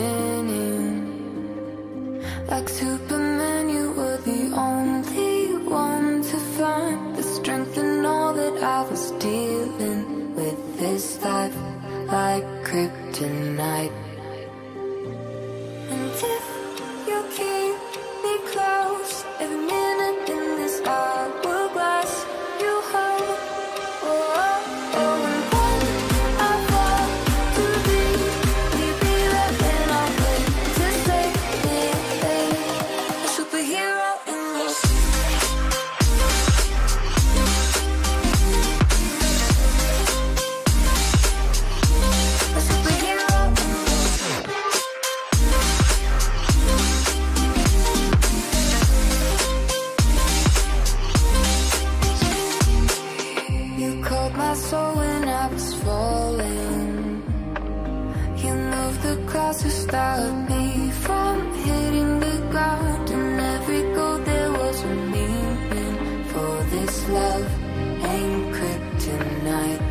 spinning. Like Superman, you were the only one to find the strength in all that I was dealing with this life, like kryptonite. And if you keep me close, every minute in this hourglass you hold. Oh, oh, oh, and when I fall too deep, will you be there when I wait to save me? A superhero in your sleep. A superhero in your sleep. You called my soul when I was falling. You moved the clouds to stop me from hitting the ground. And every goal there was a meaning. For this love ain't kryptonite.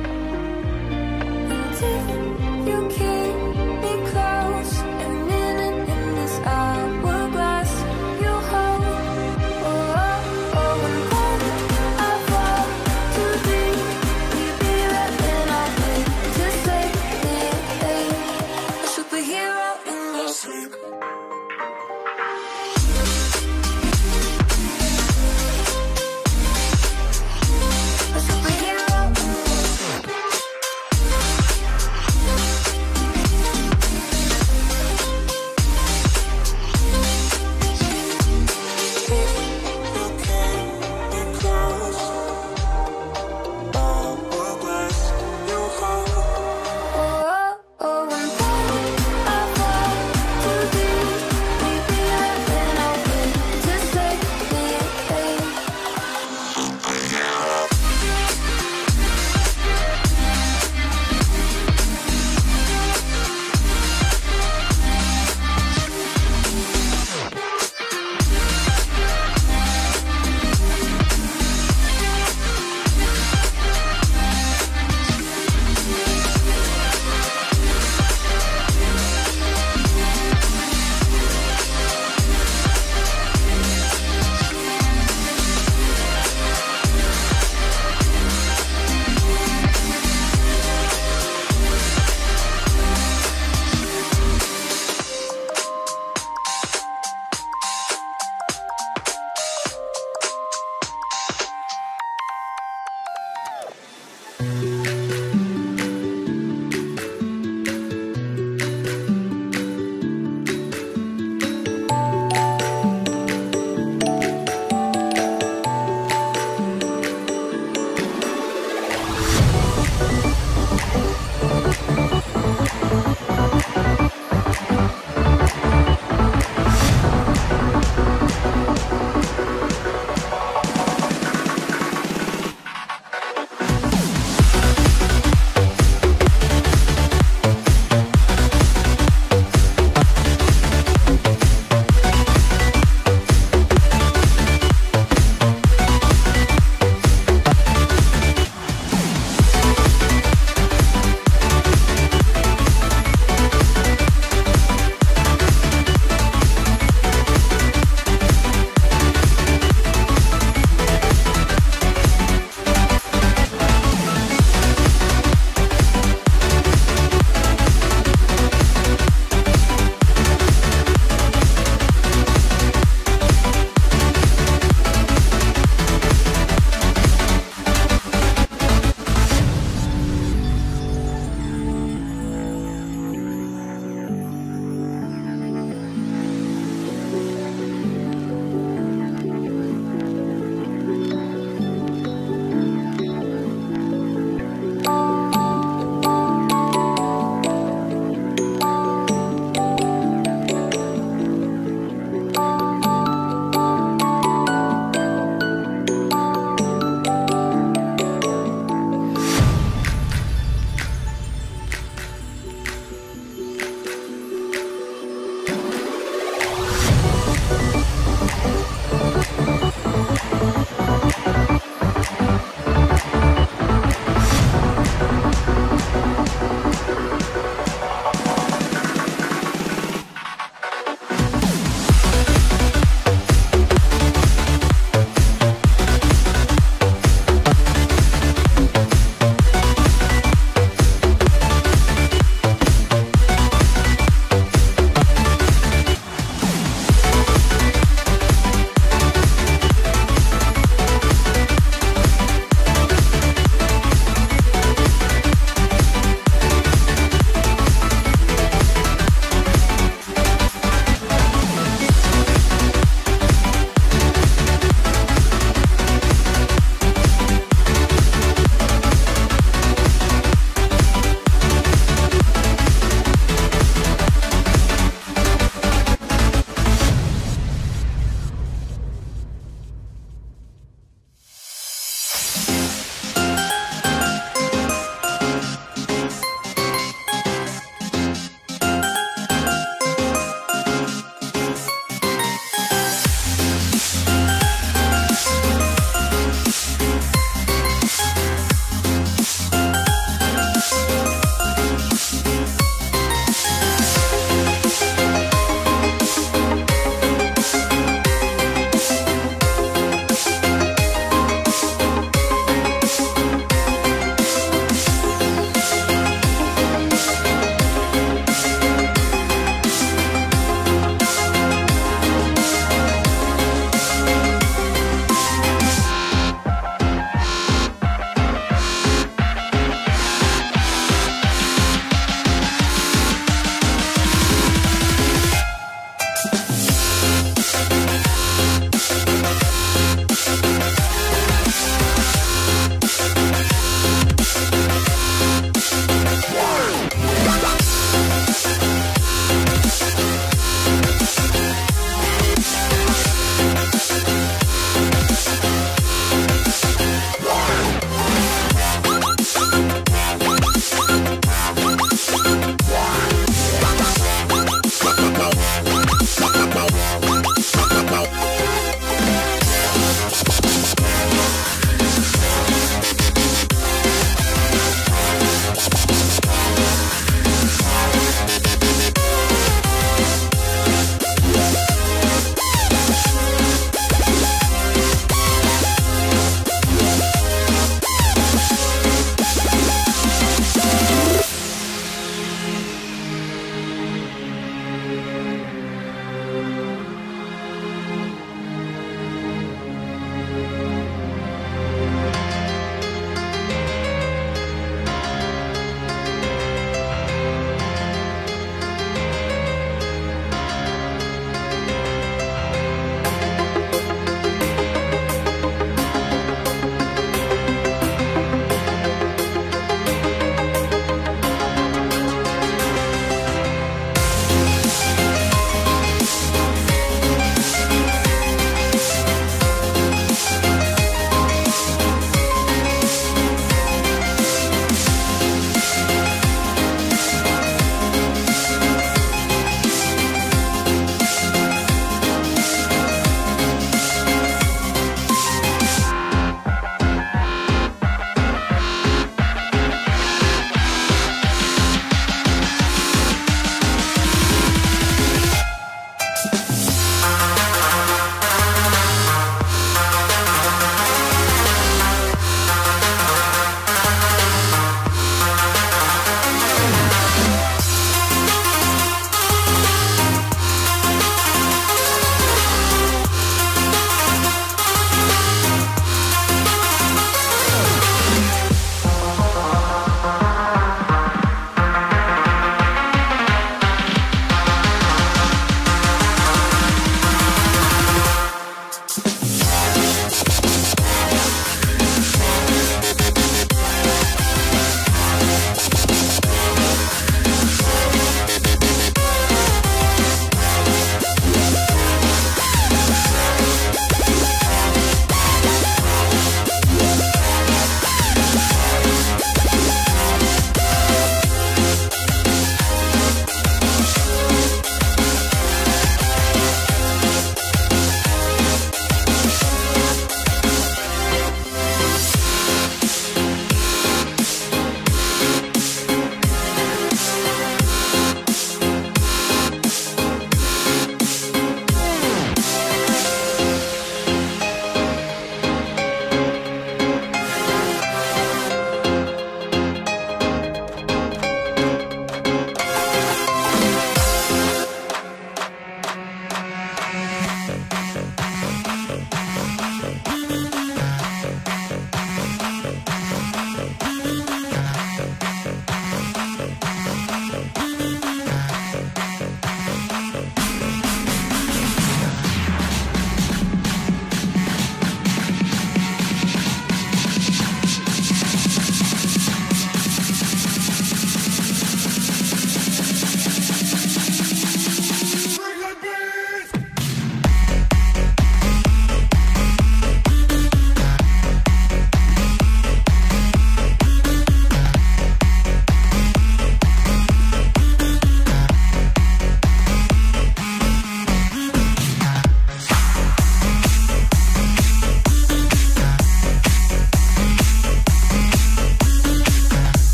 And if you keep me close, every minute in this hourglass you hold. Oh, oh, oh, and when I fall too deep, will you be there when I wait to save me? A superhero in your sleep. A superhero in your sleep. Oh, oh, and when I fall too deep,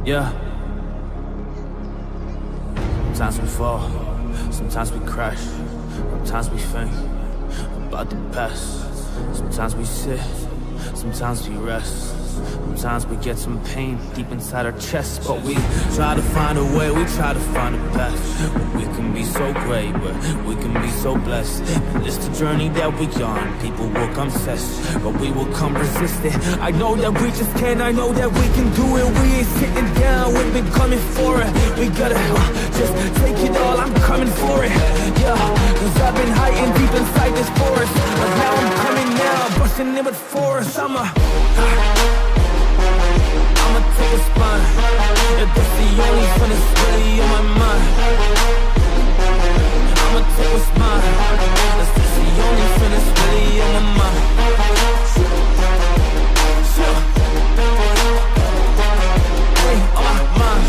Yeah. Sometimes we fall, sometimes we crash, sometimes we think about the past. Sometimes we sit, sometimes we rest. Sometimes we get some pain deep inside our chest, but we try to find a way, we try to find a path. We can be so great, but we can be so blessed. And it's the journey that we on. People will come test, but we will come resistant. I know that we just can, I know that we can do it. We ain't sitting down, we've been coming for it. We gotta just take it all, I'm coming for it. Yeah, cause I've been hiding deep inside this forest, but now I'm coming now, busting in with force. I'ma take a spine. Yeah, that's the only fun that's really on my mind. I'ma take a spine. That's the only fun that's really on my mind. Hey, on my mind.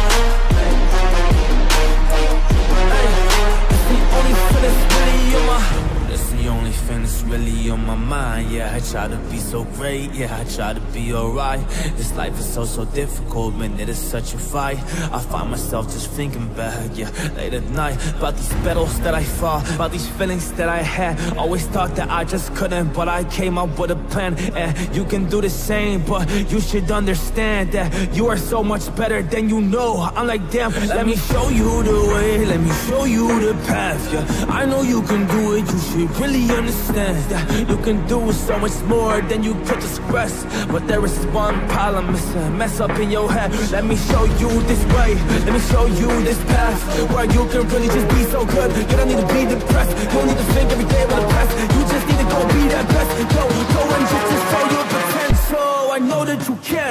Hey, that's the only fun that's really on my mind. That's the only thing that's really on my mind. Yeah, I try to be so great, yeah, I try to be alright. This life is so difficult, man, it is such a fight. I find myself just thinking back, yeah, late at night, about these battles that I fought, about these feelings that I had. Always thought that I just couldn't, but I came up with a plan. And you can do the same, but you should understand that you are so much better than you know. I'm like, damn, let me show you the way, let me show you the path, yeah. I know you can do it, you should really understand that you can do so much more than you could just express. But there is one problem, it's a mess up in your head. Let me show you this way, let me show you this path, where you can really just be so good. You don't need to be depressed, you don't need to think every day about the past. You just need to go be that best. Go and just show your potential. I know that you can.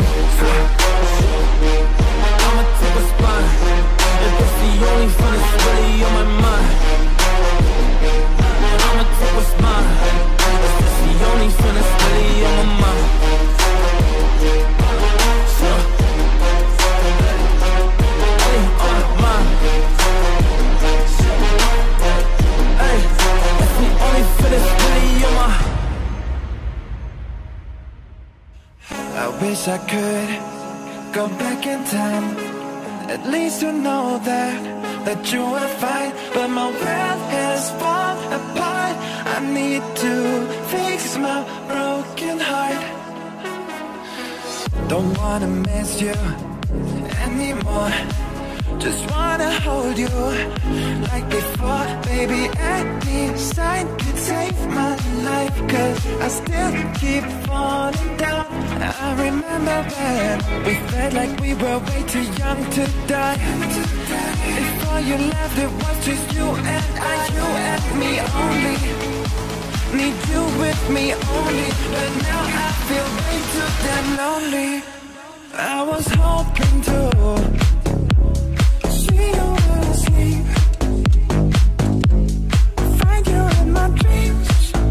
I'ma take a spine. If it's the only fun that's really on my mind. I'ma take what's mine. That's the only fun that's really on my mind. Hey, on my mind. Hey, that's the only fun that's really on my mind. I wish I could go back in time, at least to know that you are fine. But my world has fallen apart. I need to fix my broken heart. Don't wanna miss you anymore, just wanna hold you like before. Baby, any sign could save my life, cause I still keep falling down. I remember when we felt like we were way too young to die. Before you left, it was just you and I, you and me only. Need you with me only, but now I feel way too damn lonely. I was hoping to see you asleep, find you in my dreams,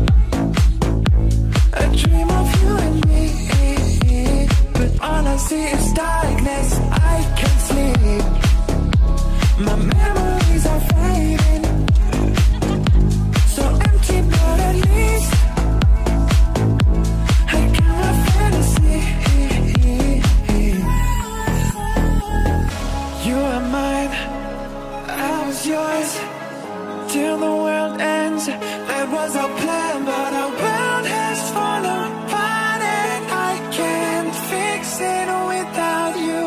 a dream of you and me. But all I see is darkness, I can't sleep. My memories are fading, so empty, but at least I got my fantasy. You are mine, I was yours, till the world ends. That was our plan, but our world has fallen apart, and I can't fix it without you.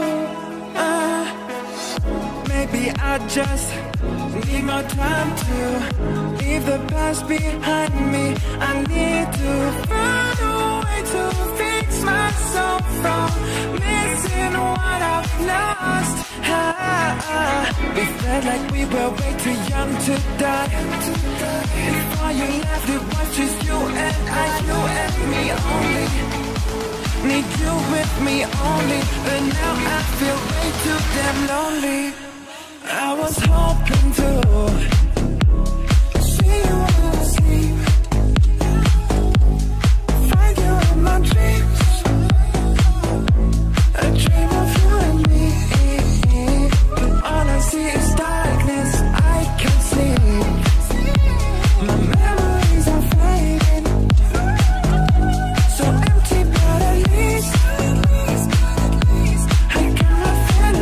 Maybe I just need more time to leave the past behind me. I need to find a way to fix myself from missing what I've lost. We felt like we were way too young to die. Before you left, it was just you and I, you and me only. Need you with me only, but now I feel way too damn lonely. I was hoping to see you asleep, find you in my dreams, a dream of you and me. But all I see is darkness, I can't sleep. My memories are fading, so empty, but at least I got my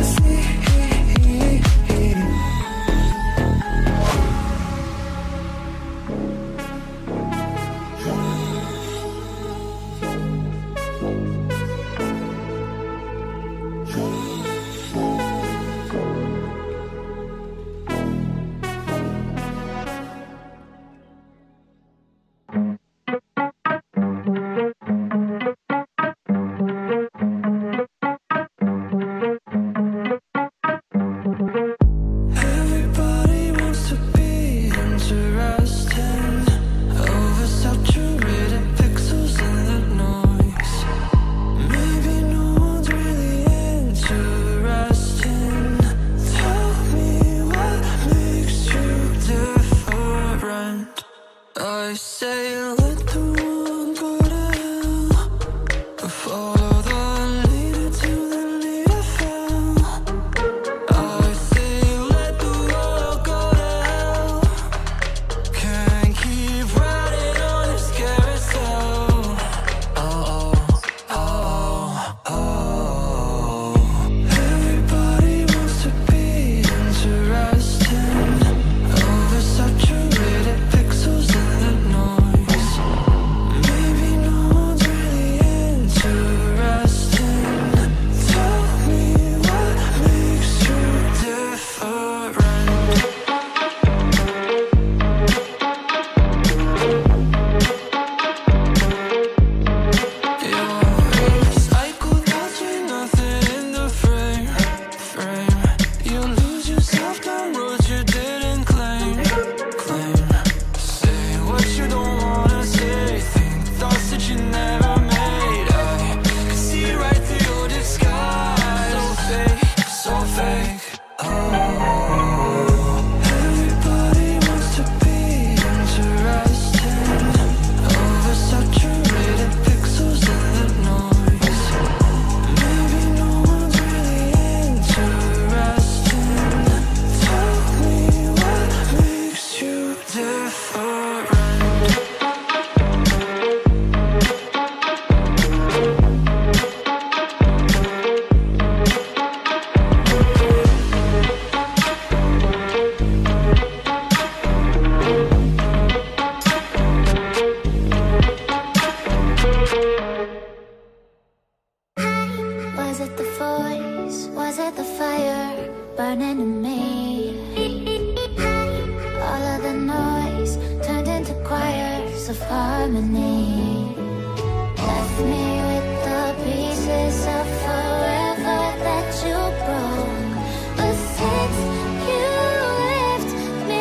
me. All of the noise turned into choirs of harmony. Left me with the pieces of forever that you broke. But since you left me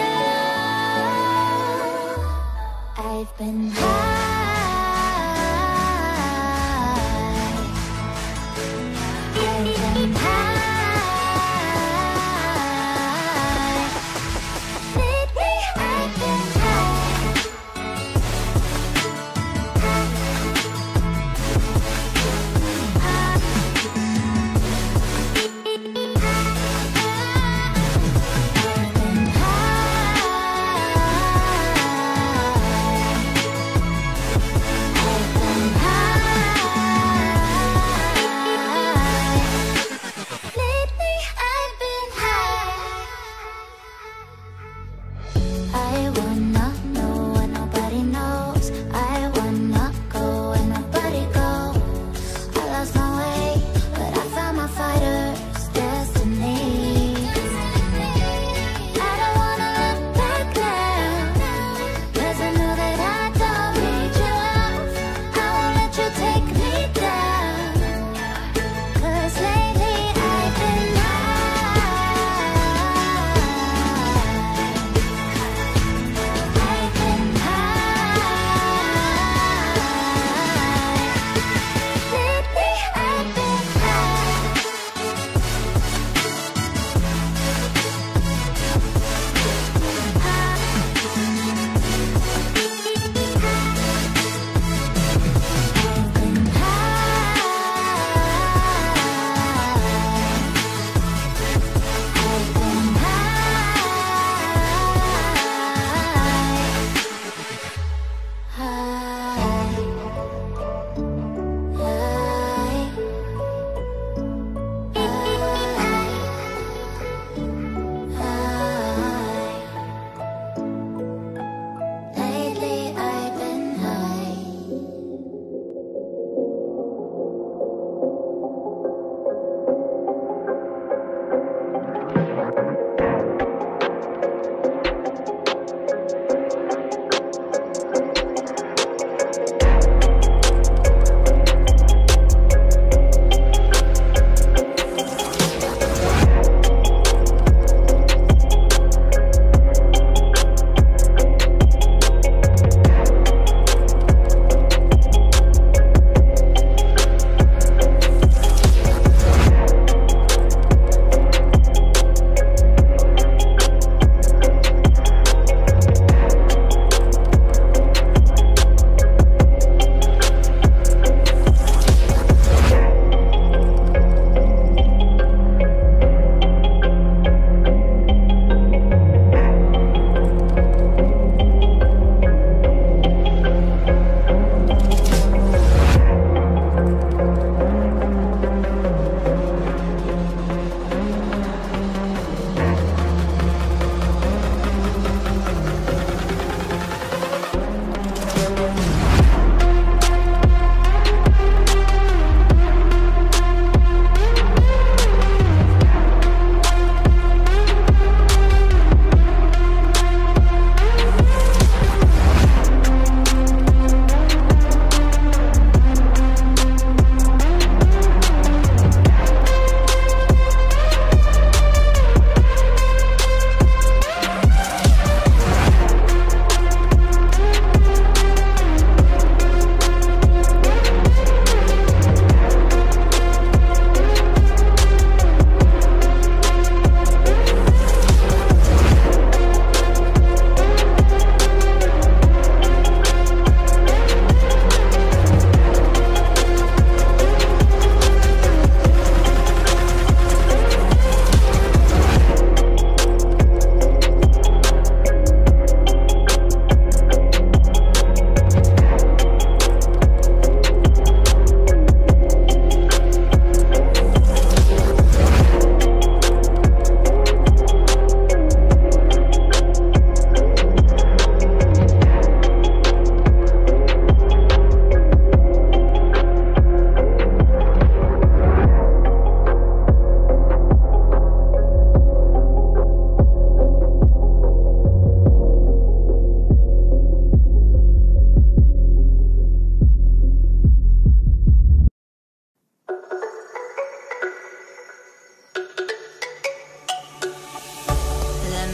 alone, I've been high. I've been high. Lately I've been high.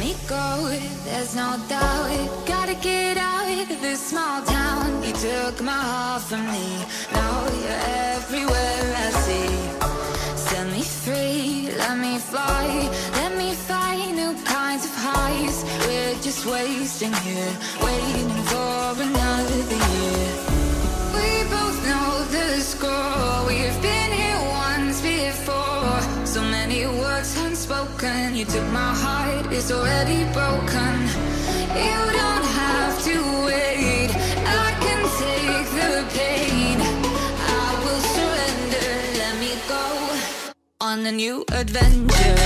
me go, there's no doubt. Gotta get out of this small town. You took my heart from me, now you're everywhere I see. Set me free, let me fly, let me find new kinds of highs. We're just wasting here, waiting for another year. We both know the score, we've been here once before. So many words unspoken, you took my heart, it's already broken. You don't have to wait, I can take the pain. I will surrender, let me go on a new adventure.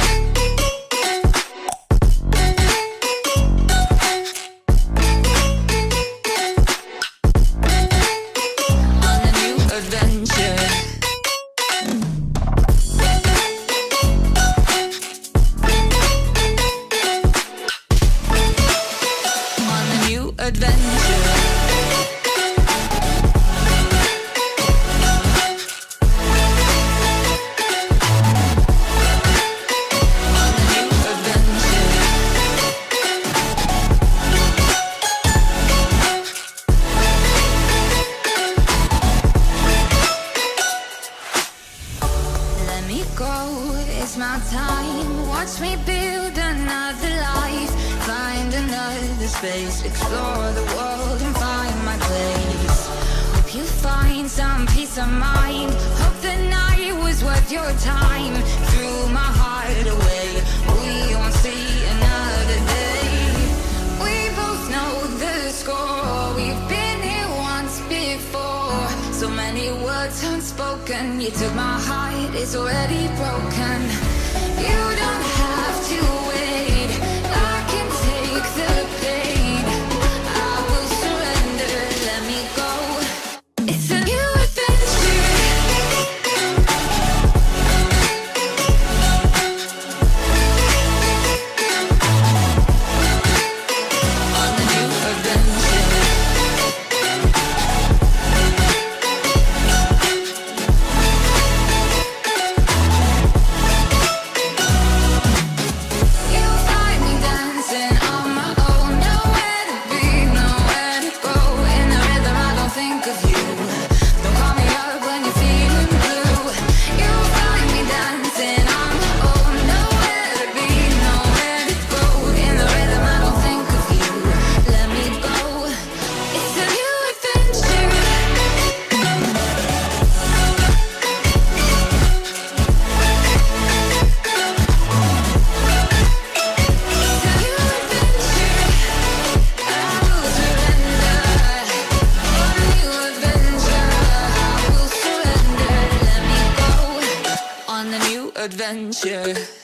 It's my time, watch me build another life. Find another space, explore the world and find my place. Hope you find some peace of mind, hope the night was worth your time. Threw my heart away, we won't see another day. We both know the score, we've been here once before. So many words unspoken, you took my heart, it's already broken. You don't have to wait, I can take the pain. I will surrender, let me go. It's a new adventure. On a new adventure. Adventure.